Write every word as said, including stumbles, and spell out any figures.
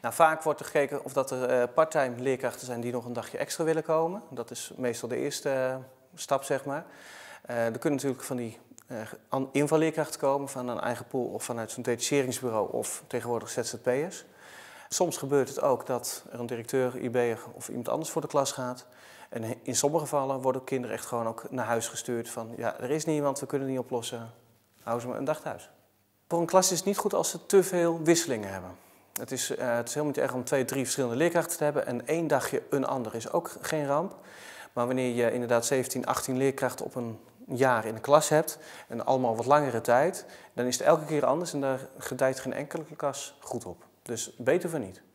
Nou, vaak wordt er gekeken of dat er uh, parttime leerkrachten zijn die nog een dagje extra willen komen. Dat is meestal de eerste uh, stap, zeg maar. Uh, er kunnen natuurlijk van die uh, invalleerkrachten komen van een eigen pool of vanuit zo'n detacheringsbureau of tegenwoordig Z Z P'ers. Soms gebeurt het ook dat er een directeur, I B'er of iemand anders voor de klas gaat. En in sommige gevallen worden kinderen echt gewoon ook naar huis gestuurd van ja, er is niemand, we kunnen het niet oplossen, hou ze maar een dag thuis. Voor een klas is het niet goed als ze te veel wisselingen hebben. Het is, uh, het is helemaal niet erg om twee, drie verschillende leerkrachten te hebben en één dagje een ander is ook geen ramp. Maar wanneer je inderdaad zeventien, achttien leerkrachten op een jaar in de klas hebt en allemaal wat langere tijd, dan is het elke keer anders en daar gedijt geen enkele klas goed op. Dus beter van niet.